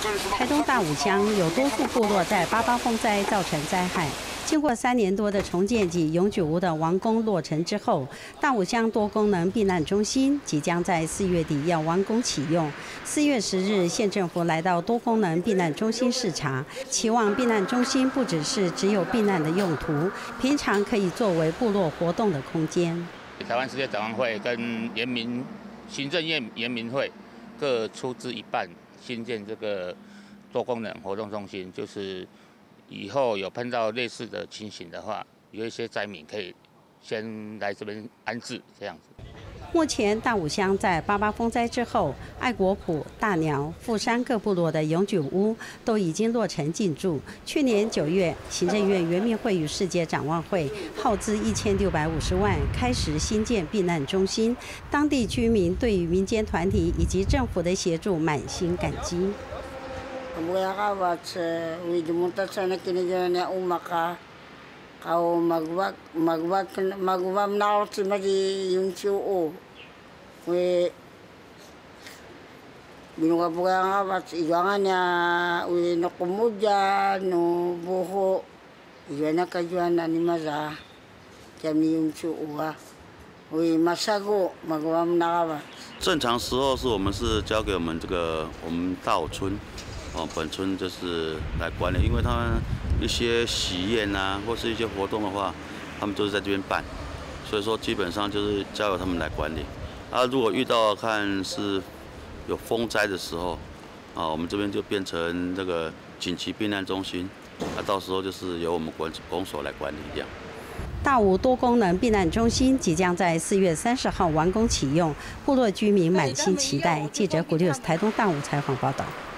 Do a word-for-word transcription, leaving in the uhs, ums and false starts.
台东大武乡有多处部落在八八风灾造成灾害。经过三年多的重建及永久屋的完工落成之后，大武乡多功能避难中心即将在四月底要完工启用。四月十日，县政府来到多功能避难中心视察，期望避难中心不只是只有避难的用途，平常可以作为部落活动的空间。 台湾世界展望会跟原民行政院原民会各出资一半，新建这个多功能活动中心，就是以后有碰到类似的情形的话，有一些灾民可以先来这边安置，这样子。 目前大武乡在八八风灾之后，爱国埔、大寮、富山各部落的永久屋都已经落成进驻。去年九月，行政院原民会与世界展望会耗资一千六百五十万，开始新建避难中心。当地居民对于民间团体以及政府的协助满心感激。 Magkakawat sa widumunta sa nakinigyan niya umaka kau magwag magwag magwam na si madi yung suo we binuga-buga nga wat igangan niya we no kumudya no buho iyan na kajuan na ni maza kami yung suo ah we masago magwam na kawa。 正常时候是我们是交给我们这个我们大武村。哦，本村就是来管理，因为他们一些喜宴啊，或是一些活动的话，他们都是在这边办，所以说基本上就是交由他们来管理。啊，如果遇到看是有风灾的时候，啊，我们这边就变成这个紧急避难中心，啊，到时候就是由我们管公所来管理这样。 大武多功能避难中心即将在四月三十号完工启用，部落居民满心期待。记者古六台东大武采访报道。